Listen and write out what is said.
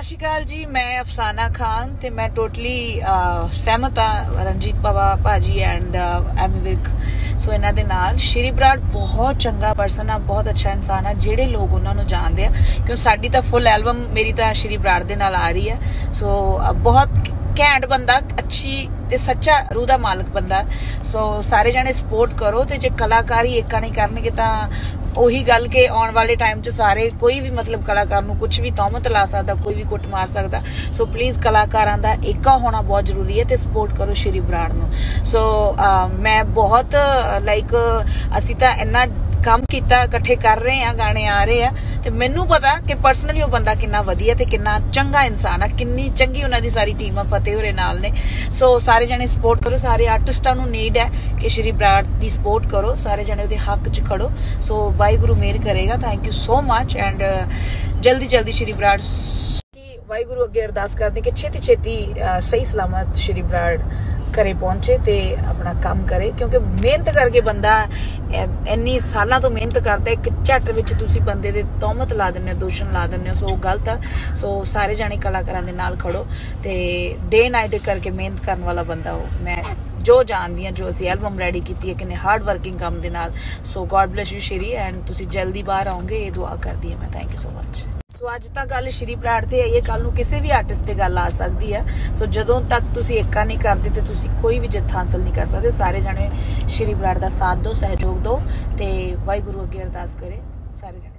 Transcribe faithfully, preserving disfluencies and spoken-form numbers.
ਸ਼੍ਰੀ ਅਕਾਲ ਜੀ। ਮੈਂ ਅਫਸਾਨਾ ਖਾਨ ਤੇ ਮੈਂ ਟੋਟਲੀ ਸਹਿਮਤ ਹਾਂ ਰਣਜੀਤ ਬਾਵਾ ਭਾਜੀ ਐਂਡ ਐਮੀ ਵਿਰਕ ਸੋ ਇਹਨਾਂ ਦੇ ਨਾਲ। ਸ਼੍ਰੀ ਬਰਾੜ ਬਹੁਤ ਚੰਗਾ ਪਰਸਨ ਆ, ਬਹੁਤ ਅੱਛਾ ਇਨਸਾਨ ਆ। ਜਿਹੜੇ ਲੋਕ ਉਹਨਾਂ ਨੂੰ ਜਾਣਦੇ ਆ, ਕਿਉਂ ਸਾਡੀ ਤਾਂ ਫੁੱਲ ਐਲਬਮ ਮੇਰੀ ਤਾਂ ਸ਼੍ਰੀ ਬਰਾੜ ਦੇ ਨਾਲ ਆ ਰਹੀ ਹੈ। ਸੋ ਬਹੁਤ ਘੈਂਟ ਬੰਦਾ, ਅੱਛੀ ਤੇ ਸੱਚਾ ਰੂਹ ਦਾ ਮਾਲਕ ਬੰਦਾ। ਸੋ ਸਾਰੇ ਜਾਣੇ ਸਪੋਰਟ ਕਰੋ ਤੇ ਜੇ ਕਲਾਕਾਰੀ ਏਕਾ ਨਹੀਂ ਕਰਨਗੇ ਤਾਂ ਉਹੀ ਗੱਲ ਕਿ ਆਉਣ ਵਾਲੇ ਟਾਈਮ 'ਚ ਸਾਰੇ ਕੋਈ ਵੀ ਮਤਲਬ ਕਲਾਕਾਰ ਨੂੰ ਕੁਝ ਵੀ ਤੌਹਮਤ ਲਾ ਸਕਦਾ, ਕੋਈ ਵੀ ਕੁੱਟ ਮਾਰ ਸਕਦਾ। ਸੋ ਪਲੀਜ਼ ਕਲਾਕਾਰਾਂ ਦਾ ਏਕਾ ਹੋਣਾ ਬਹੁਤ ਜ਼ਰੂਰੀ ਹੈ ਤੇ ਸਪੋਰਟ ਕਰੋ ਸ਼੍ਰੀ ਬਰਾੜ ਨੂੰ। ਸੋ ਮੈਂ ਬਹੁਤ ਲਾਈਕ ਅਸੀਂ ਤਾਂ ਇੰਨਾ ਕੰਮ ਕੀਤਾ, ਇਕੱਠੇ ਕਰ ਰਹੇ ਆ, ਗਾਣੇ ਆ ਰਹੇ ਆ ਤੇ ਮੈਨੂੰ ਪਤਾ ਕਿ ਪਰਸਨਲੀ ਉਹ ਬੰਦਾ ਕਿੰਨਾ ਵਧੀਆ ਤੇ ਕਿੰਨਾ ਚੰਗਾ ਇਨਸਾਨ ਆ, ਕਿੰਨੀ ਚੰਗੀ ਉਹਨਾਂ ਦੀ ਸਾਰੀ ਟੀਮ ਆ, ਫਤਿਹ ਹੋਰੇ ਨਾਲ ਨੇ। ਸੋ ਸਾਰੇ ਜਣੇ ਸਪੋਰਟ ਕਰੋ, ਸਾਰੇ ਆਰਟਿਸਟਾਂ ਨੂੰ ਨੀਡ ਹੈ ਕਿ ਸ਼੍ਰੀ ਬਰਾੜ ਦੀ ਸਪੋਰਟ ਕਰੋ, ਸਾਰੇ ਜਣੇ ਉਹਦੇ ਹੱਕ 'ਚ ਖੜੋ। ਸੋ ਵਾਹਿਗੁਰੂ ਮਿਹਰ ਕਰੇਗਾ। Thank you so much and ਜਲਦੀ ਜਲਦੀ ਸ਼੍ਰੀ ਬਰਾੜ ਵਾਹਿਗੁਰੂ ਅੱਗੇ ਅਰਦਾਸ ਕਰਦੇ ਕਿ ਛੇਤੀ ਛੇਤੀ ਸਹੀ ਸਲਾਮਤ ਸ਼੍ਰੀ ਬਰਾੜ ਘਰੇ ਪਹੁੰਚੇ ਤੇ ਆਪਣਾ ਕੰਮ ਕਰੇ, ਕਿਉਂਕਿ ਮਿਹਨਤ ਕਰਕੇ ਬੰਦਾ ਇੰਨੀ ਸਾਲਾਂ ਤੋਂ ਮਿਹਨਤ ਕਰਦਾ, ਇੱਕ ਝੱਟ ਵਿੱਚ ਤੁਸੀਂ ਬੰਦੇ ਦੇ ਤੌਹਮਤ ਲਾ ਦਿੰਦੇ ਹੋ, ਦੋਸ਼ਣ ਲਾ ਦਿੰਦੇ ਹੋ। ਸੋ ਉਹ ਗਲਤ ਆ। ਸੋ ਸਾਰੇ ਜਾਣੇ ਕਲਾਕਾਰਾਂ ਦੇ ਨਾਲ ਖੜੋ ਤੇ ਡੇ ਨਾਈਟ ਕਰਕੇ ਮਿਹਨਤ ਕਰਨ ਵਾਲਾ ਬੰਦਾ ਉਹ ਮੈਂ ਜੋ ਜਾਣਦੀ ਹਾਂ, ਜੋ ਅਸੀਂ ਐਲਬਮ ਰੈਡੀ ਕੀਤੀ ਹੈ ਕਿੰਨੇ ਹਾਰਡ ਵਰਕਿੰਗ ਕੰਮ ਦੇ ਨਾਲ। So God bless you Shri and ਤੁਸੀਂ ਜਲਦੀ ਬਾਹਰ ਆਓਗੇ, ਇਹ ਦੁਆ ਕਰਦੀ ਹਾਂ ਮੈਂ। Thank you so much. So ਅੱਜ ਤਾਂ ਗੱਲ ਸ਼੍ਰੀ ਬਰਾੜ ਤੇ ਆਈ ਹੈ, ਕੱਲ ਨੂੰ ਕਿਸੇ ਵੀ ਆਰਟਿਸਟ ਤੇ ਗੱਲ ਆ ਸਕਦੀ ਹੈ। ਸੋ ਜਦੋਂ ਤੱਕ ਤੁਸੀਂ ਏਕਾ ਨਹੀਂ ਕਰਦੇ ਤੇ ਤੁਸੀਂ ਕੋਈ ਵੀ ਜਿੱਤ ਹਾਸਲ ਨਹੀਂ ਕਰ ਸਕਦੇ। ਸਾਰੇ ਜਾਣੇ ਸ਼੍ਰੀ ਬਰਾੜ ਦਾ ਸਾਥ ਦਿਓ, ਸਹਿਯੋਗ ਦਿਓ ਤੇ ਵਾਹਿਗੁਰੂ ਅੱਗੇ ਅਰਦਾਸ ਕਰੇ ਸਾਰੇ ਜਾਣੇ।